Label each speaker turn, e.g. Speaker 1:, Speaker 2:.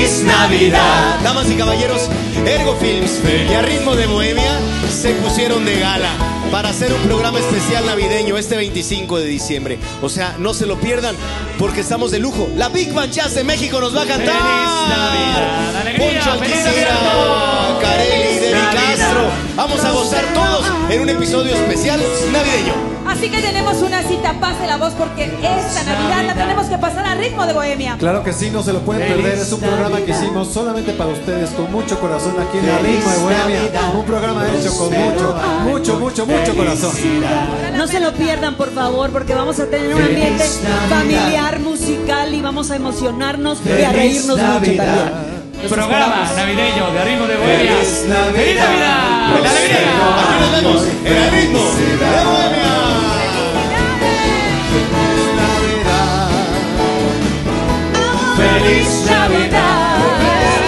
Speaker 1: ¡Feliz Navidad!
Speaker 2: Damas y caballeros, Ergo Films y A Ritmo de Bohemia se pusieron de gala para hacer un programa especial navideño este 25 de diciembre. O sea, no se lo pierdan porque estamos de lujo. La Big Band Jazz de México nos va a cantar.
Speaker 1: ¡Feliz Navidad! ¡Alegría!
Speaker 2: Poncho
Speaker 1: ¡Feliz
Speaker 2: Alquicira,
Speaker 1: Navidad!
Speaker 2: Carelli, Debbie Castro. Vamos a gozar todos en un episodio especial navideño.
Speaker 3: Así que tenemos una cita, pase la voz porque esta Navidad la tenemos que pasar a Ritmo de Bohemia.
Speaker 4: Claro que sí, no se lo pueden perder. Es un programa que hicimos solamente para ustedes, con mucho corazón aquí en el Ritmo de Bohemia. Un programa hecho con mucho corazón.
Speaker 5: No se lo pierdan, por favor, porque vamos a tener un ambiente familiar, musical y vamos a emocionarnos y a reírnos mucho también.
Speaker 1: Programa navideño de A Ritmo de Bohemia.
Speaker 4: ¡Feliz Navidad!
Speaker 1: ¡Feliz Navidad! ¡La alegría!
Speaker 2: Aquí nos vemos en El Ritmo de Bohemia.
Speaker 1: ¡Feliz Navidad!